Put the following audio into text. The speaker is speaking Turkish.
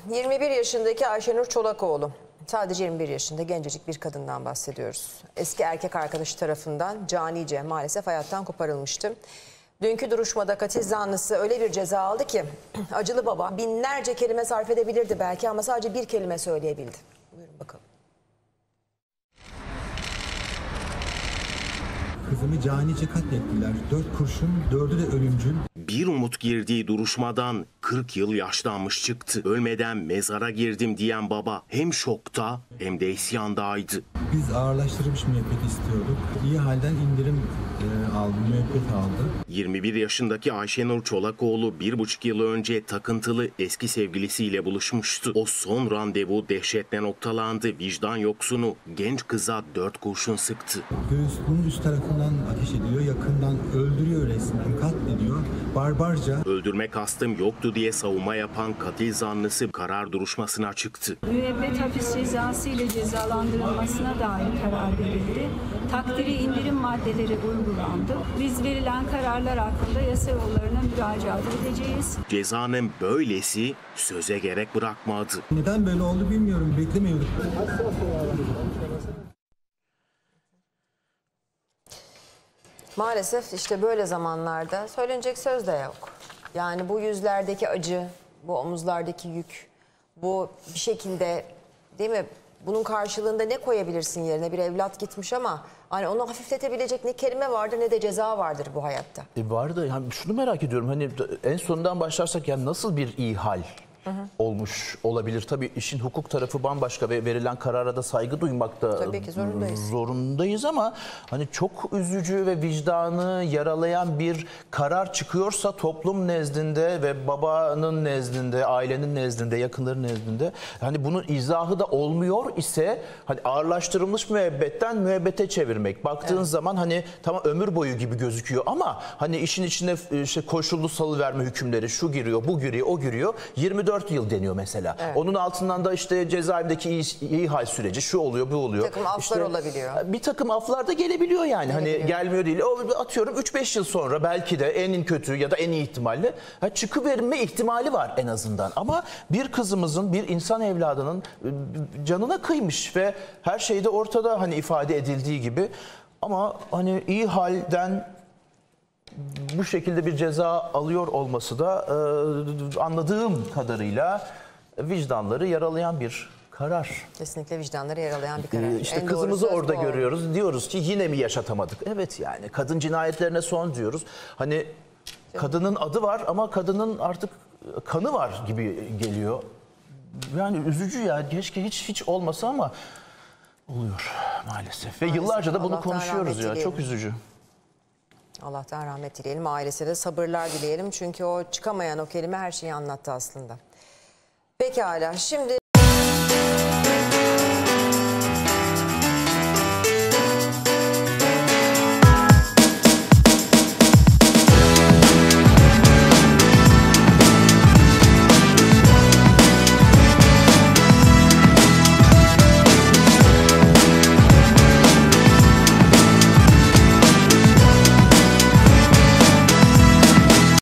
21 yaşındaki Ayşenur Çolakoğlu. Sadece 21 yaşında gencecik bir kadından bahsediyoruz. Eski erkek arkadaşı tarafından canice maalesef hayattan koparılmıştı. Dünkü duruşmada katil zanlısı öyle bir ceza aldı ki acılı baba binlerce kelime sarf edebilirdi belki ama sadece bir kelime söyleyebildi. Buyurun bakalım. Kızımı canice katlettiler. 4 kurşun, 4'ü de ölümcül. Bir umut girdiği duruşmadan 40 yıl yaşlanmış çıktı. Ölmeden mezara girdim diyen baba hem şokta hem de isyandaydı. Biz ağırlaştırılmış müebbet istiyorduk. İyi halden indirim aldı, müebbet aldı. 21 yaşındaki Ayşenur Çolakoğlu 1,5 yıl önce takıntılı eski sevgilisiyle buluşmuştu. O son randevu dehşetle noktalandı. Vicdan yoksunu genç kıza 4 kurşun sıktı. Göğsünün üst tarafından ateş ediyor, yakından öldürüyor resmen, katlediyor. Barbarca. Öldürme kastım yoktu diye savunma yapan katil zanlısı karar duruşmasına çıktı. Müebbet hapis cezası ile cezalandırılmasına dair karar verildi. Takdiri indirim maddeleri uygulandı. Biz verilen kararlar hakkında yasa yollarına müracaat edeceğiz. Cezanın böylesi söze gerek bırakmadı. Neden böyle oldu bilmiyorum, beklemiyorduk. Maalesef işte böyle zamanlarda söylenecek söz de yok. Yani bu yüzlerdeki acı, bu omuzlardaki yük, bu bir şekilde değil mi? Bunun karşılığında ne koyabilirsin yerine? Bir evlat gitmiş ama hani onu hafifletebilecek ne kelime vardır ne de ceza vardır bu hayatta. Vardı. Yani şunu merak ediyorum. Hani en sonundan başlarsak yani nasıl bir ihal olmuş olabilir? Tabii işin hukuk tarafı bambaşka ve verilen karara da saygı duymakta tabii ki zorundayız ama hani çok üzücü ve vicdanı yaralayan bir karar çıkıyorsa toplum nezdinde ve babanın nezdinde, ailenin nezdinde, yakınların nezdinde hani bunun izahı da olmuyor ise hani ağırlaştırılmış müebbetten müebbete çevirmek. Baktığın zaman hani tamam ömür boyu gibi gözüküyor ama hani işin içine işte koşullu salıverme hükümleri şu giriyor, bu giriyor, o giriyor. 24 yıl deniyor mesela. Evet. Onun altından da işte cezaevindeki ihal süreci şu oluyor, bu oluyor. Bir takım aflar işte, olabiliyor. Bir takım aflar da gelebiliyor yani. Hani gelmiyor değil. Atıyorum 3-5 yıl sonra belki de en kötü ya da en iyi ihtimalle çıkıverme ihtimali var en azından. Ama bir kızımızın, bir insan evladının canına kıymış ve her şeyde ortada hani ifade edildiği gibi. Ama hani iyi halden bu şekilde bir ceza alıyor olması da anladığım kadarıyla vicdanları yaralayan bir karar. Kesinlikle vicdanları yaralayan bir karar. İşte kızımızı orada görüyoruz. Diyoruz ki yine mi yaşatamadık? Evet yani kadın cinayetlerine son diyoruz. Hani kadının adı var ama kadının artık kanı var gibi geliyor. Yani üzücü ya. Keşke hiç olmasa ama oluyor maalesef. Ve yıllarca da bunu konuşuyoruz ya. Çok üzücü. Allah'tan rahmet dileyelim. Ailesine de sabırlar dileyelim. Çünkü o çıkamayan o kelime her şeyi anlattı aslında. Pekala. Şimdi